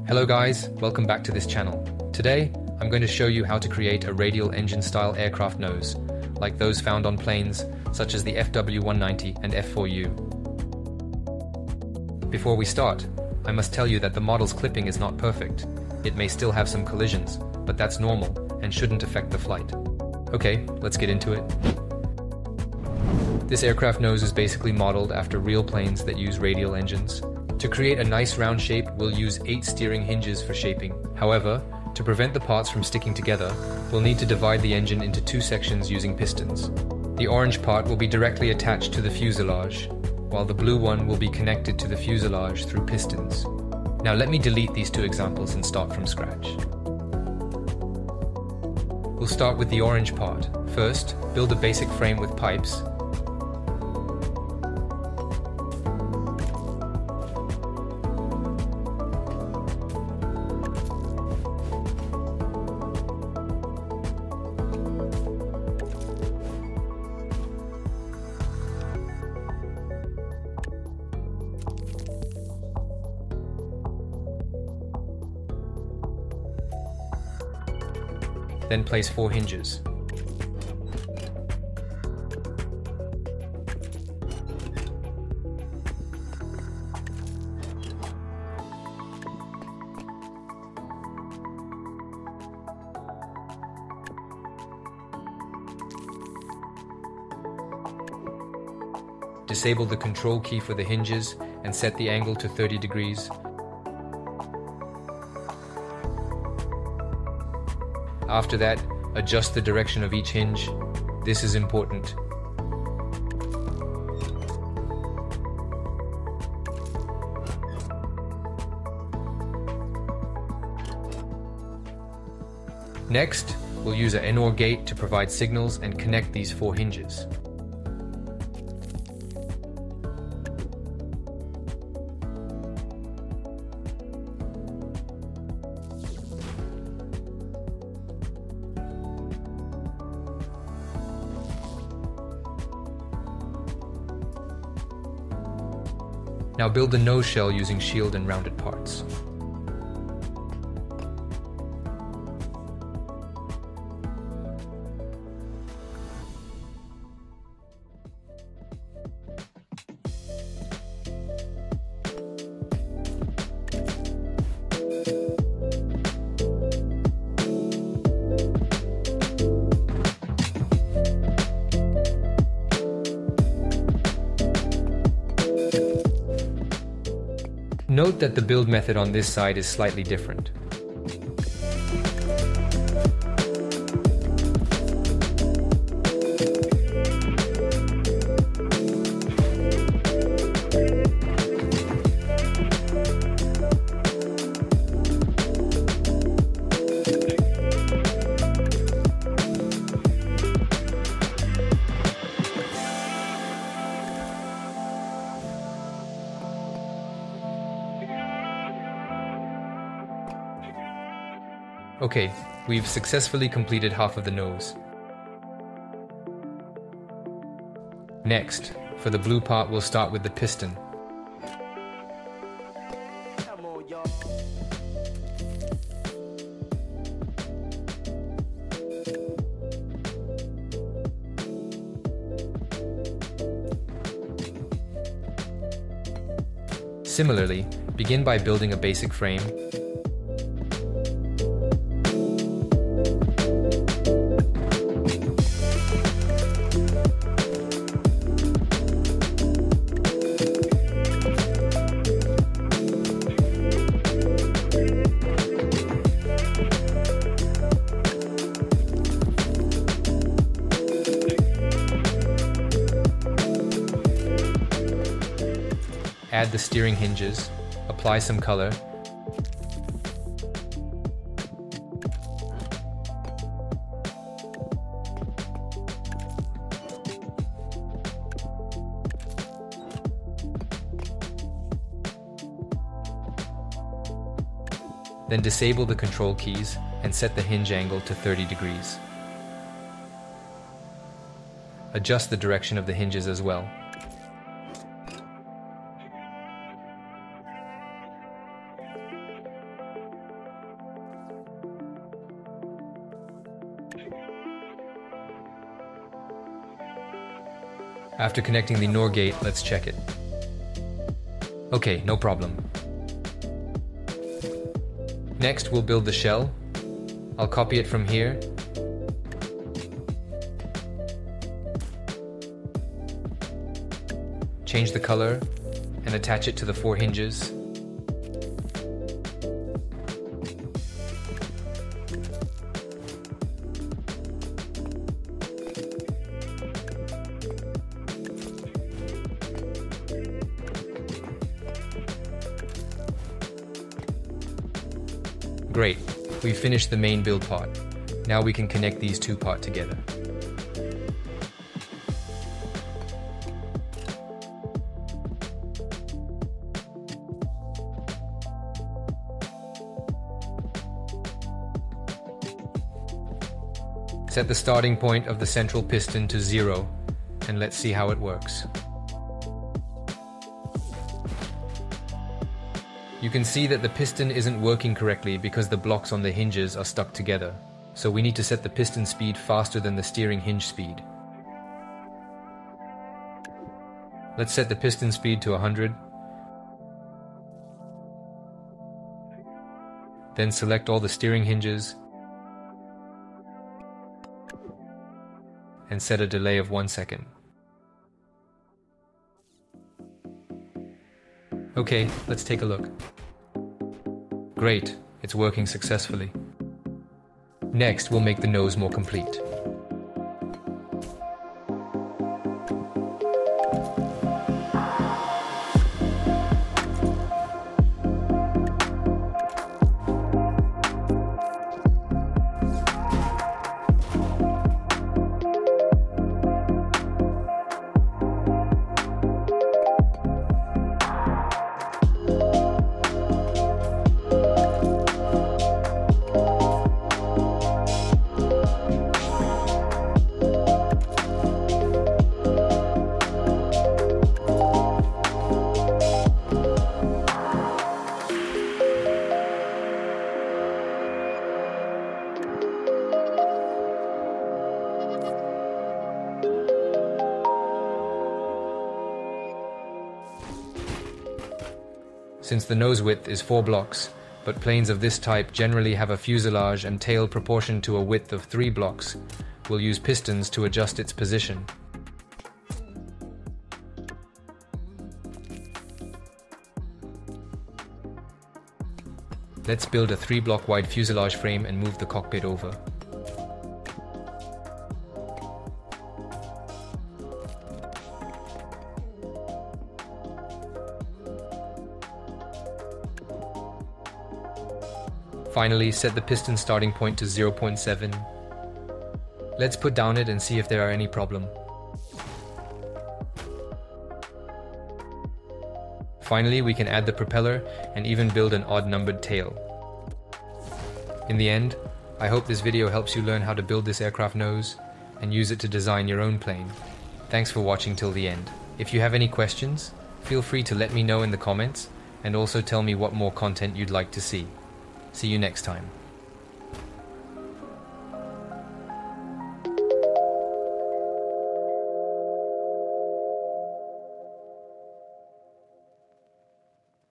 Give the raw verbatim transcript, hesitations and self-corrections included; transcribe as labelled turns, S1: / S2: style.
S1: Hello guys, welcome back to this channel. Today, I'm going to show you how to create a radial engine-style aircraft nose, like those found on planes such as the F W one ninety and F four U. Before we start, I must tell you that the model's clipping is not perfect. It may still have some collisions, but that's normal and shouldn't affect the flight. Okay, let's get into it. This aircraft nose is basically modeled after real planes that use radial engines. To create a nice round shape, we'll use eight steering hinges for shaping. However, to prevent the parts from sticking together, we'll need to divide the engine into two sections using pistons. The orange part will be directly attached to the fuselage, while the blue one will be connected to the fuselage through pistons. Now let me delete these two examples and start from scratch. We'll start with the orange part. First, build a basic frame with pipes. Then place four hinges. Disable the control key for the hinges and set the angle to thirty degrees. After that, adjust the direction of each hinge. This is important. Next, we'll use an N O R gate to provide signals and connect these four hinges. Now build the nose shell using shield and rounded parts. Note that the build method on this side is slightly different. Okay, we've successfully completed half of the nose. Next, for the blue part, we'll start with the piston. Similarly, begin by building a basic frame. Add the steering hinges, apply some color, then disable the control keys and set the hinge angle to thirty degrees. Adjust the direction of the hinges as well. After connecting the N O R gate, let's check it. Okay, no problem. Next, we'll build the shell. I'll copy it from here. Change the color and attach it to the four hinges. Great, we've finished the main build part. Now we can connect these two parts together. Set the starting point of the central piston to zero, and let's see how it works. You can see that the piston isn't working correctly because the blocks on the hinges are stuck together. So we need to set the piston speed faster than the steering hinge speed. Let's set the piston speed to one hundred. Then select all the steering hinges and set a delay of one second. Okay, let's take a look. Great, it's working successfully. Next, we'll make the nose more complete. Since the nose width is four blocks, but planes of this type generally have a fuselage and tail proportioned to a width of three blocks, we'll use pistons to adjust its position. Let's build a three block wide fuselage frame and move the cockpit over. Finally, set the piston starting point to zero point seven. Let's put down it and see if there are any problem. Finally, we can add the propeller and even build an odd-numbered tail. In the end, I hope this video helps you learn how to build this aircraft nose and use it to design your own plane. Thanks for watching till the end. If you have any questions, feel free to let me know in the comments and also tell me what more content you'd like to see. See you next time.